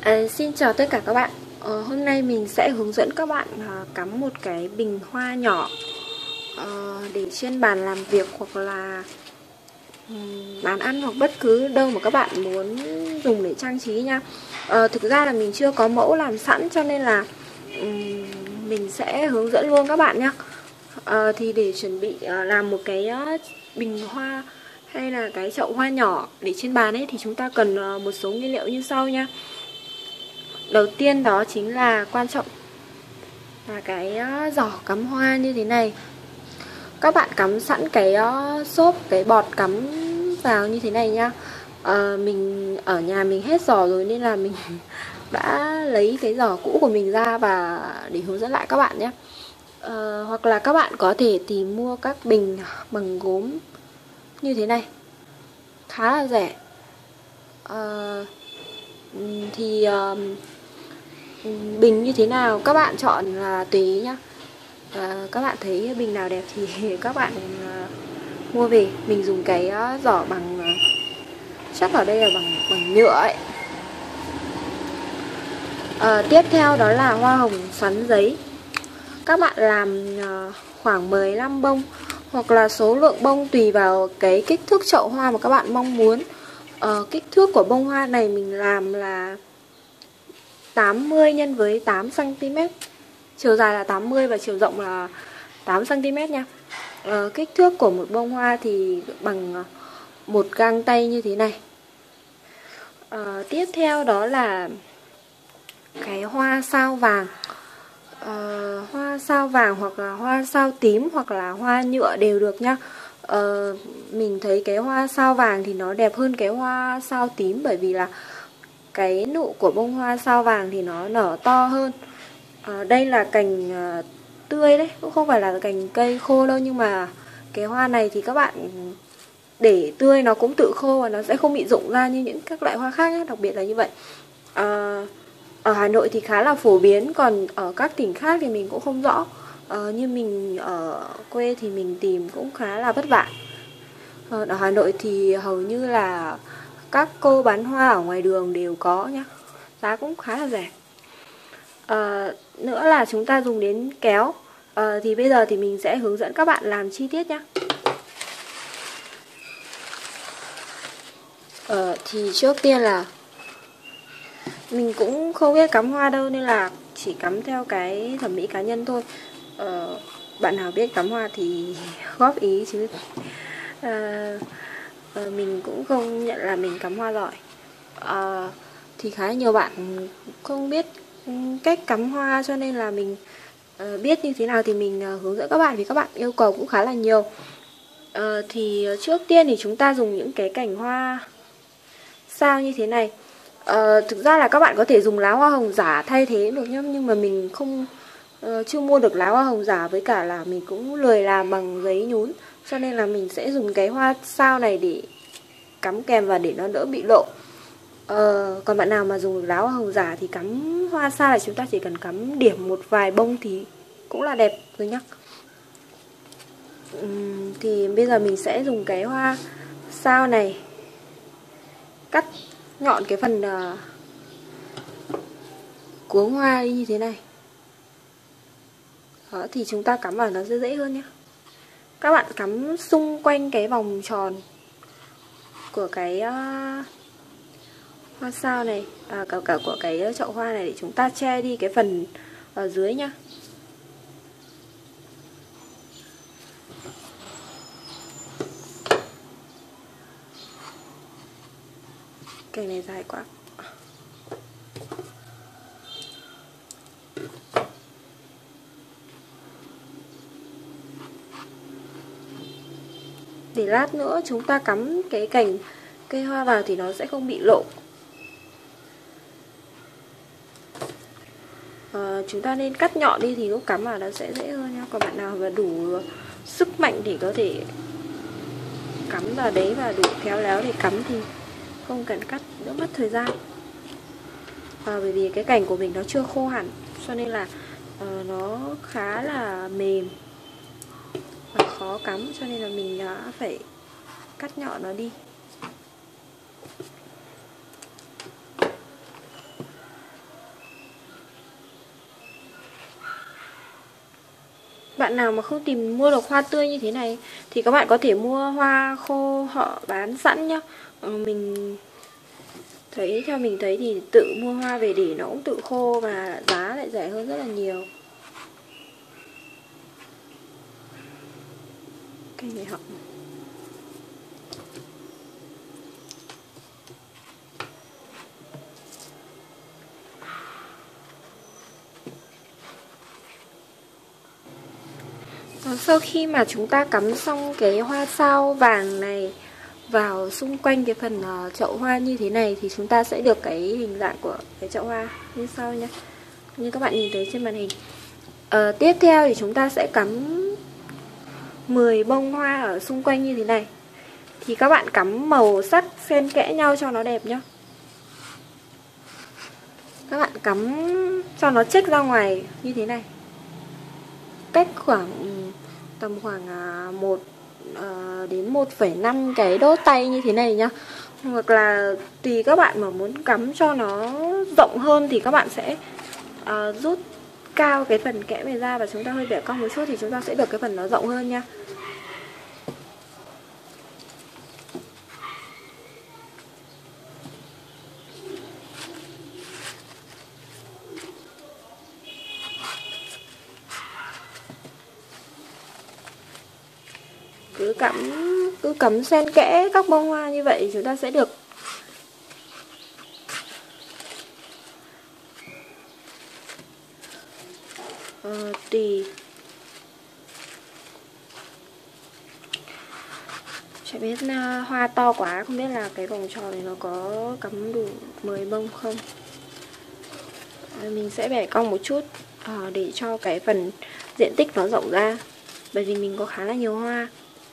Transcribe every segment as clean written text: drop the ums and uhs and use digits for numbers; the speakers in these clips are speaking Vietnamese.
Xin chào tất cả các bạn. Hôm nay mình sẽ hướng dẫn các bạn cắm một cái bình hoa nhỏ để trên bàn làm việc hoặc là bàn ăn hoặc bất cứ đâu mà các bạn muốn dùng để trang trí nha. Thực ra là mình chưa có mẫu làm sẵn cho nên là mình sẽ hướng dẫn luôn các bạn nhé. Thì để chuẩn bị làm một cái bình hoa hay là cái chậu hoa nhỏ để trên bàn ấy thì chúng ta cần một số nguyên liệu như sau nha. Đầu tiên đó chính là quan trọng là cái giỏ cắm hoa như thế này. Các bạn cắm sẵn cái xốp, cái bọt cắm vào như thế này nhá. Mình ở nhà mình hết giỏ rồi nên là mình đã lấy cái giỏ cũ của mình ra và để hướng dẫn lại các bạn nhé. Hoặc là các bạn có thể tìm mua các bình bằng gốm như thế này, khá là rẻ. Bình như thế nào các bạn chọn là tùy ý nhá. Các bạn thấy bình nào đẹp thì các bạn mua về. Mình dùng cái giỏ bằng, chắc ở đây là bằng nhựa ấy. Tiếp theo đó là hoa hồng xoắn giấy. Các bạn làm khoảng 15 bông hoặc là số lượng bông tùy vào cái kích thước chậu hoa mà các bạn mong muốn. Kích thước của bông hoa này mình làm là 80 x với 8 cm. Chiều dài là 80 và chiều rộng là 8 cm nha. Kích thước của một bông hoa thì bằng một gang tay như thế này. Tiếp theo đó là cái hoa sao vàng. Hoa sao vàng hoặc là hoa sao tím hoặc là hoa nhựa đều được nhá. Mình thấy cái hoa sao vàng thì nó đẹp hơn cái hoa sao tím, bởi vì là cái nụ của bông hoa sao vàng thì nó nở to hơn. Đây là cành tươi đấy, cũng không phải là cành cây khô đâu, nhưng mà cái hoa này thì các bạn để tươi nó cũng tự khô và nó sẽ không bị rụng ra như những các loại hoa khác ấy, đặc biệt là như vậy. Ở Hà Nội thì khá là phổ biến, còn ở các tỉnh khác thì mình cũng không rõ. Như mình ở quê thì mình tìm cũng khá là vất vả. Ở Hà Nội thì hầu như là các cô bán hoa ở ngoài đường đều có nhá, giá cũng khá là rẻ. Nữa là chúng ta dùng đến kéo. Thì bây giờ thì mình sẽ hướng dẫn các bạn làm chi tiết nhé. Thì trước tiên là mình cũng không biết cắm hoa đâu nên là chỉ cắm theo cái thẩm mỹ cá nhân thôi. Bạn nào biết cắm hoa thì góp ý chứ mình cũng không nhận là mình cắm hoa giỏi. Thì khá nhiều bạn không biết cách cắm hoa cho nên là mình biết như thế nào thì mình hướng dẫn các bạn, vì các bạn yêu cầu cũng khá là nhiều. Thì trước tiên thì chúng ta dùng những cái cành hoa sao như thế này. Thực ra là các bạn có thể dùng lá hoa hồng giả thay thế được nhá, nhưng mà mình không chưa mua được lá hoa hồng giả, với cả là mình cũng lười làm bằng giấy nhún, cho nên là mình sẽ dùng cái hoa sao này để cắm kèm và để nó đỡ bị lộ. Còn bạn nào mà dùng được lá hoa hồng giả thì cắm hoa sao là chúng ta chỉ cần cắm điểm một vài bông thì cũng là đẹp rồi nhá. Thì bây giờ mình sẽ dùng cái hoa sao này cắt nhọn cái phần cuống hoa đi như thế này. Đó, thì chúng ta cắm vào nó sẽ dễ hơn nhé. Các bạn cắm xung quanh cái vòng tròn của cái hoa sao này, cả của cái chậu hoa này, để chúng ta che đi cái phần ở dưới nhá. Cây này dài quá. Để lát nữa chúng ta cắm cái cành cây hoa vào thì nó sẽ không bị lộ. Chúng ta nên cắt nhọn đi thì lúc cắm vào nó sẽ dễ hơn nhá. Còn bạn nào mà đủ sức mạnh thì có thể cắm vào đấy và đủ khéo léo để cắm thì không cần cắt, đỡ mất thời gian. Bởi vì cái cành của mình nó chưa khô hẳn, cho nên là nó khá là mềm và khó cắm, cho nên là mình đã phải cắt nhọn nó đi. bạn nào mà không tìm mua được hoa tươi như thế này thì các bạn có thể mua hoa khô họ bán sẵn nhá. Mình thấy, theo mình thấy thì tự mua hoa về để nó cũng tự khô và giá lại rẻ hơn rất là nhiều. Cây này học sau khi mà chúng ta cắm xong cái hoa sao vàng này vào xung quanh cái phần chậu hoa như thế này thì chúng ta sẽ được cái hình dạng của cái chậu hoa như sau nha, như các bạn nhìn thấy trên màn hình. Tiếp theo thì chúng ta sẽ cắm 10 bông hoa ở xung quanh như thế này. Thì các bạn cắm màu sắc xen kẽ nhau cho nó đẹp nhá. Các bạn cắm cho nó chếch ra ngoài như thế này, cách tầm khoảng 1 đến 1,5 cái đốt tay như thế này nhá. Hoặc là tùy các bạn mà muốn cắm cho nó rộng hơn thì các bạn sẽ rút cao cái phần kẽ này ra và chúng ta hơi bẻ cong một chút thì chúng ta sẽ được cái phần nó rộng hơn nha. Cứ cắm xen kẽ các bông hoa như vậy chúng ta sẽ được tùy chả biết hoa to quá không biết là cái vòng tròn này nó có cắm đủ 10 bông không. Mình sẽ bẻ cong một chút để cho cái phần diện tích nó rộng ra, bởi vì mình có khá là nhiều hoa.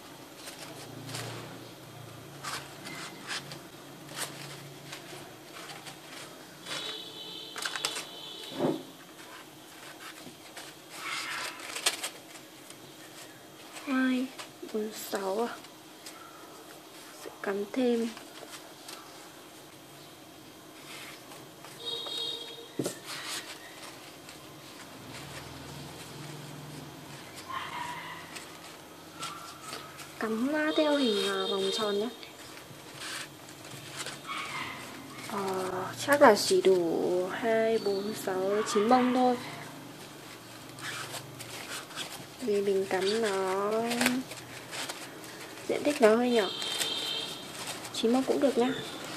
Hai, 4, 6 sẽ cắm thêm cắm theo hình vòng tròn nhé. Chắc là chỉ đủ 2, 4, 6, 9 bông thôi, vì mình cắm nó diện tích nó hơi nhỏ. 9 bông cũng được nhá.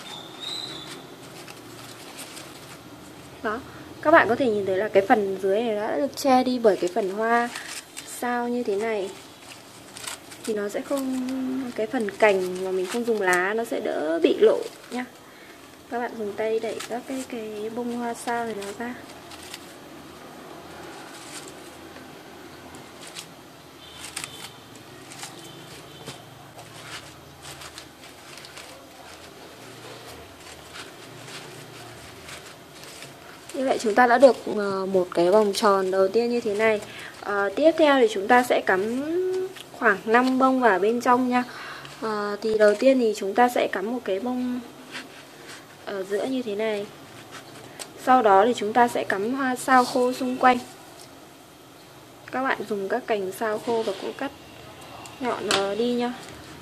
Đó, các bạn có thể nhìn thấy là cái phần dưới này đã được che đi bởi cái phần hoa sao như thế này. Thì nó sẽ không, cái phần cành mà mình không dùng lá nó sẽ đỡ bị lộ nhá. Các bạn dùng tay đẩy các cái bông hoa sao này nó ra. Như vậy chúng ta đã được một cái vòng tròn đầu tiên như thế này. Tiếp theo thì chúng ta sẽ cắm khoảng 5 bông vào bên trong nha. Thì đầu tiên thì chúng ta sẽ cắm một cái bông ở giữa như thế này. Sau đó thì chúng ta sẽ cắm hoa sao khô xung quanh. Các bạn dùng các cành sao khô và cũng cắt nhọn nó đi nha.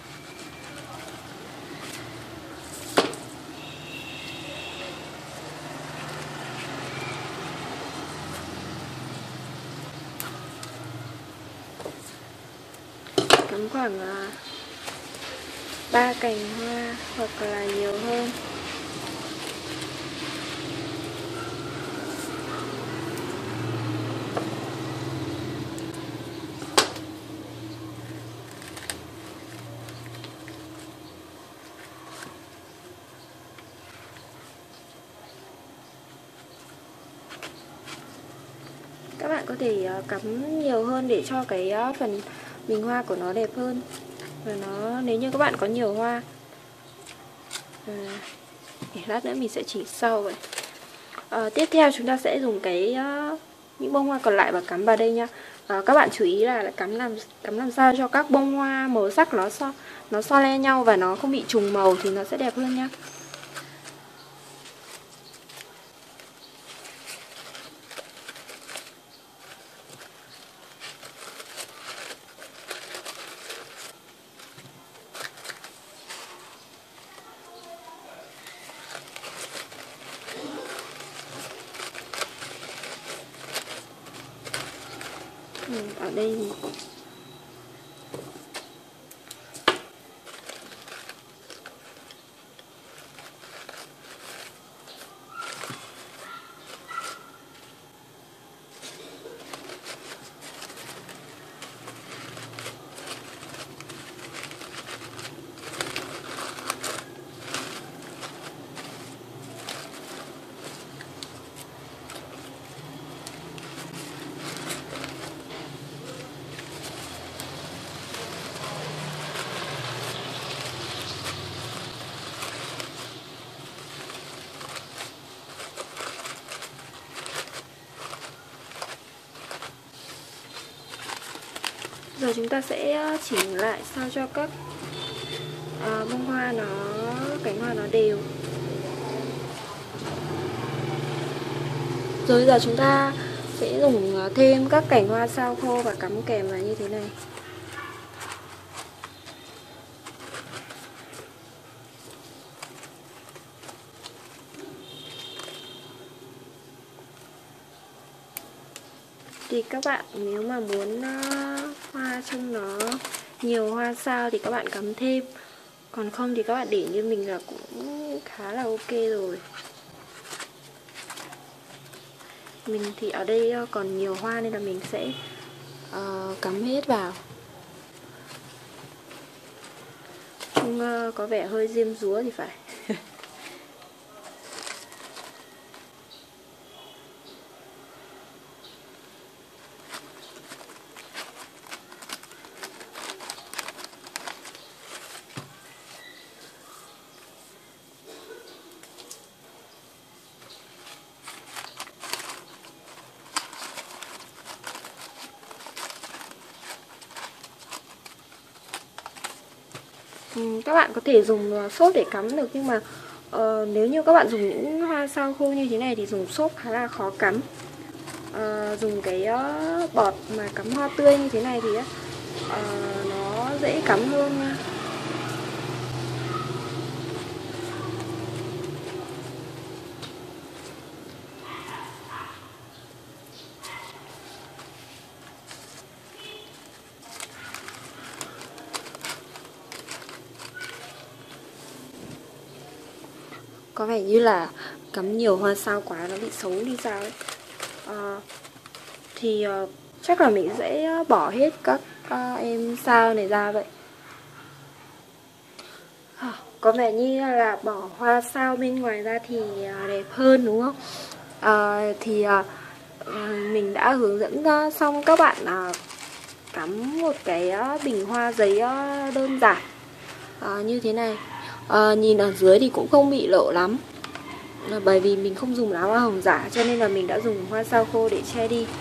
Cắm khoảng 3 cành hoa hoặc là nhiều hơn. Các bạn có thể cắm nhiều hơn để cho cái phần bình hoa của nó đẹp hơn. Và nó, nếu như các bạn có nhiều hoa, lát nữa mình sẽ chỉ sau vậy. Tiếp theo chúng ta sẽ dùng những bông hoa còn lại và cắm vào đây nha. Các bạn chú ý là cắm làm sao cho các bông hoa màu sắc nó so le nhau và nó không bị trùng màu thì nó sẽ đẹp hơn nha. ở đây thì giờ chúng ta sẽ chỉnh lại sao cho các bông hoa cánh hoa nó đều. Rồi giờ chúng ta sẽ dùng thêm các cành hoa sao khô và cắm kèm vào như thế này. Thì các bạn nếu mà muốn hoa trông nó nhiều hoa sao thì các bạn cắm thêm. Còn không thì các bạn để như mình là cũng khá là ok rồi. Mình thì ở đây còn nhiều hoa nên là mình sẽ cắm hết vào. Trông có vẻ hơi diêm dúa thì phải. Các bạn có thể dùng xốp để cắm được, nhưng mà nếu như các bạn dùng những hoa sao khô như thế này thì dùng xốp khá là khó cắm. Dùng cái bọt mà cắm hoa tươi như thế này thì nó dễ cắm hơn nha. Có vẻ như là cắm nhiều hoa sao quá nó bị xấu đi sao ấy. Thì chắc là mình sẽ bỏ hết các em sao này ra vậy. Có vẻ như là bỏ hoa sao bên ngoài ra thì đẹp hơn đúng không? Mình đã hướng dẫn xong các bạn cắm một cái bình hoa giấy đơn giản như thế này. Nhìn ở dưới thì cũng không bị lộ lắm, bởi vì mình không dùng lá hoa hồng giả cho nên là mình đã dùng hoa sao khô để che đi.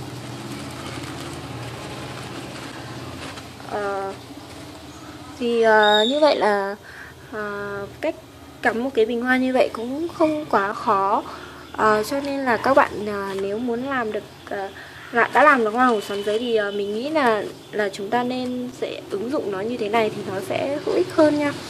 Như vậy là cách cắm một cái bình hoa như vậy cũng không quá khó. Cho nên là các bạn nếu muốn làm được đã làm được hoa hồng xoắn giấy thì mình nghĩ là chúng ta nên sẽ ứng dụng nó như thế này thì nó sẽ hữu ích hơn nha.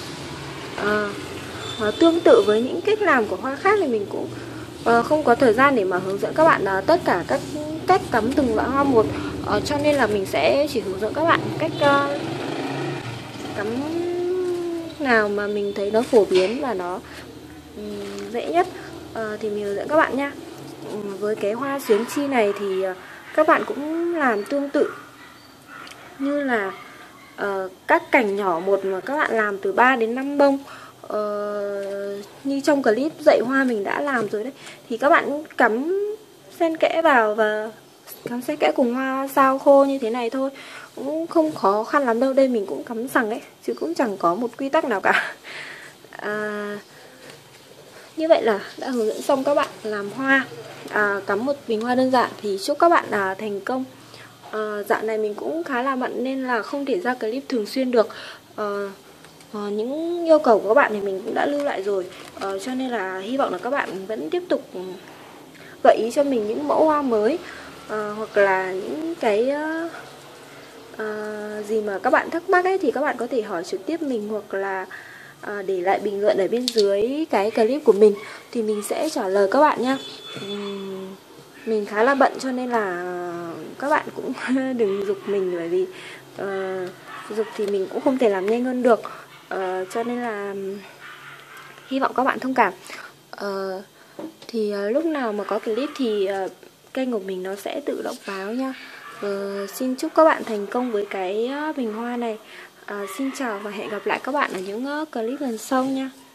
Tương tự với những cách làm của hoa khác thì mình cũng không có thời gian để mà hướng dẫn các bạn tất cả các cách cắm từng loại hoa một, cho nên là mình sẽ chỉ hướng dẫn các bạn cách cắm nào mà mình thấy nó phổ biến và nó dễ nhất thì mình hướng dẫn các bạn nha. Với cái hoa xuyến chi này thì các bạn cũng làm tương tự như là các cành nhỏ một mà các bạn làm từ 3 đến 5 bông. Như trong clip dạy hoa mình đã làm rồi đấy, thì các bạn cắm xen kẽ vào và cắm xen kẽ cùng hoa sao khô như thế này thôi, cũng không khó khăn lắm đâu. Đây mình cũng cắm sẵn đấy chứ cũng chẳng có một quy tắc nào cả. Như vậy là đã hướng dẫn xong các bạn làm hoa, cắm một bình hoa đơn giản. Thì chúc các bạn thành công. Dạo này mình cũng khá là bận nên là không thể ra clip thường xuyên được. Những yêu cầu của các bạn thì mình cũng đã lưu lại rồi, cho nên là hy vọng là các bạn vẫn tiếp tục gợi ý cho mình những mẫu hoa mới, hoặc là những cái gì mà các bạn thắc mắc ấy thì các bạn có thể hỏi trực tiếp mình, hoặc là để lại bình luận ở bên dưới cái clip của mình thì mình sẽ trả lời các bạn nha. Mình khá là bận cho nên là các bạn cũng đừng giục mình, bởi vì giục thì mình cũng không thể làm nhanh hơn được. Cho nên là hy vọng các bạn thông cảm. Thì lúc nào mà có clip thì kênh của mình nó sẽ tự động báo nha. Xin chúc các bạn thành công với cái bình hoa này. Xin chào và hẹn gặp lại các bạn ở những clip lần sau nha.